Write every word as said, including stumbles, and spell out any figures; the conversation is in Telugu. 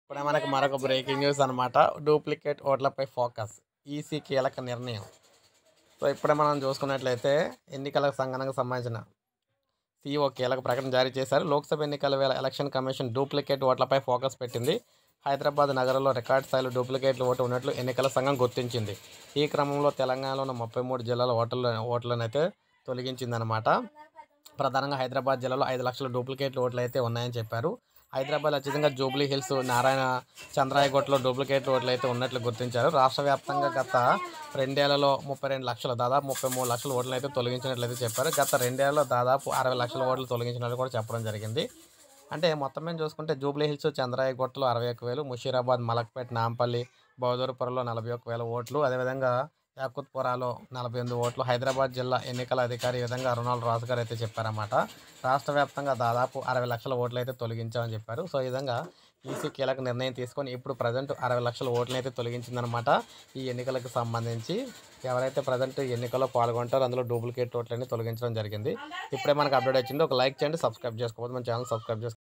ఇప్పుడే మనకు మరొక బ్రేకింగ్ న్యూస్ అనమాట. డూప్లికేట్ ఓట్లపై ఫోకస్, ఈసీ కీలక నిర్ణయం. సో ఇప్పుడే మనం చూసుకున్నట్లయితే ఎన్నికల సంఘానికి సంబంధించిన సీఈఓ కీలక ప్రకటన జారీ చేశారు. లోక్సభ ఎన్నికల వేళ ఎలక్షన్ కమిషన్ డూప్లికేట్ ఓట్లపై ఫోకస్ పెట్టింది. హైదరాబాద్ నగరంలో రికార్డు స్థాయిలో డూప్లికేట్లు ఓటు ఉన్నట్లు ఎన్నికల సంఘం గుర్తించింది. ఈ క్రమంలో తెలంగాణలోని ముప్పై మూడు జిల్లాల ఓటర్ల ఓట్లను అయితే తొలగించిందనమాట. ప్రధానంగా హైదరాబాద్ జిల్లాలో ఐదు లక్షల డూప్లికేట్లు ఓట్లు అయితే ఉన్నాయని చెప్పారు. హైదరాబాద్ అత్యధికంగా జూబ్లీ హిల్స్, నారాయణ చంద్రాయగొట్టలో డూప్లికేట్ ఓట్లు అయితే ఉన్నట్లు గుర్తించారు. రాష్ట్ర వ్యాప్తంగా గత రెండేళ్లలో ముప్పై రెండు లక్షలు దాదాపు ముప్పై మూడు లక్షల ఓట్లు అయితే తొలగించినట్లయితే చెప్పారు. గత రెండేళ్లలో దాదాపు అరవై లక్షల ఓట్లు తొలగించినట్లు కూడా చెప్పడం జరిగింది. అంటే మొత్తం మీద చూసుకుంటే జూబ్లీ హిల్స్, చంద్రాయగొట్టలో అరవై ఒక్క వేలు, ముషీరాబాద్, మలక్పేట్, నాంపల్లి, బౌదూర్పురంలో నలభై ఒక్క వేల ఓట్లు, అదేవిధంగా యాకుత్పురాలో నలభై ఎనిమిది ఓట్లు. హైదరాబాద్ జిల్లా ఎన్నికల అధికారి ఈ విధంగా అరుణాల్ రాజు గారు అయితే చెప్పారన్నమాట. రాష్ట్ర వ్యాప్తంగా దాదాపు అరవై లక్షల ఓట్లు అయితే తొలగించామని చెప్పారు. సో ఈ విధంగా ఈసీ కీలక నిర్ణయం తీసుకొని ఇప్పుడు ప్రజెంట్ అరవై లక్షల ఓట్లను అయితే తొలగించిందనమాట. ఈ ఎన్నికలకు సంబంధించి ఎవరైతే ప్రజెంట్ ఎన్నికల్లో పాల్గొంటారో అందులో డూప్లికేట్ ఓట్లన్నీ తొలగించడం జరిగింది. ఇప్పుడే మనకు అప్డేట్ వచ్చింది. ఒక లైక్ చేయండి, సబ్స్క్రైబ్ చేసుకోకపోతే మన ఛానల్ సబ్స్క్రైబ్ చేసుకోండి.